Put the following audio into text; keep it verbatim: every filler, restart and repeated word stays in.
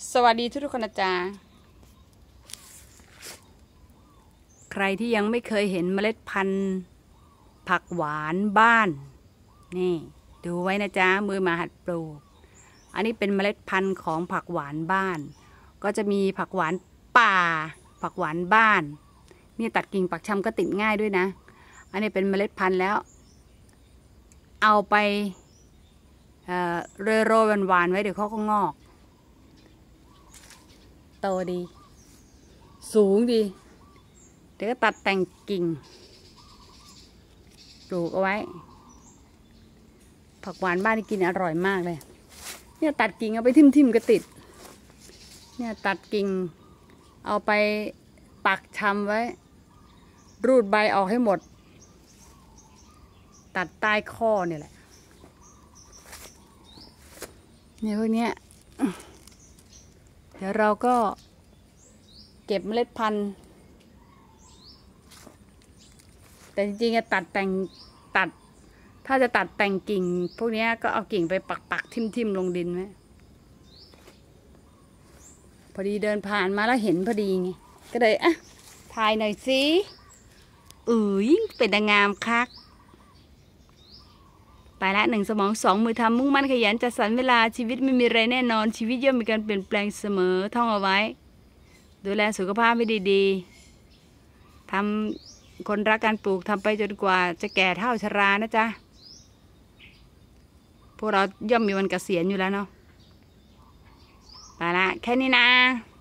สวัสดีทุกทุกคนนะจ๊ะใครที่ยังไม่เคยเห็นเมล็ดพันธุ์ผักหวานบ้านนี่ดูไว้นะจ๊ะมือมาหัดปลูกอันนี้เป็นเมล็ดพันธุ์ของผักหวานบ้านก็จะมีผักหวานป่าผักหวานบ้านนี่ตัดกิ่งปักชำก็ติดง่ายด้วยนะอันนี้เป็นเมล็ดพันธุ์แล้วเอาไปเอ่อโรยโรยหวานๆไว้เดี๋ยวเขาก็งอกโตดีสูงดีเดี๋ยวก็ตัดแต่งกิ่งปลูกเอาไว้ผักหวานบ้านนี่กินอร่อยมากเลยเนี่ยตัดกิ่งเอาไปทิ่มๆก็ติดเนี่ยตัดกิ่งเอาไปปักชำไว้รูดใบออกให้หมดตัดใต้ข้อเนี่ยแหละเนี่ยพวกเนี้ยเดี๋ยวเราก็เก็บเมล็ดพันธุ์แต่จริงๆตัดแต่งตัดถ้าจะตัดแต่งกิ่งพวกนี้ก็เอากิ่งไปปักปักทิ่มทิมลงดินไว้พอดีเดินผ่านมาแล้วเห็นพอดีไงก็เลยอ่ะถ่ายหน่อยสิเอ้ยเป็นนางงามคักไปละหนึ่งสมองสองมือทำมุ่งมั่นขยันจัดสรรเวลาชีวิตไม่มีอะไรแน่นอนชีวิตย่อมมีการเปลี่ยนแปลงเสมอท่องเอาไว้ดูแลสุขภาพให้ดีๆทำคนรักการปลูกทำไปจนกว่าจะแก่เฒ่าชรานะจ๊ะพวกเราย่อมมีวันเกษียณอยู่แล้วเนาะไปละแค่นี้นะ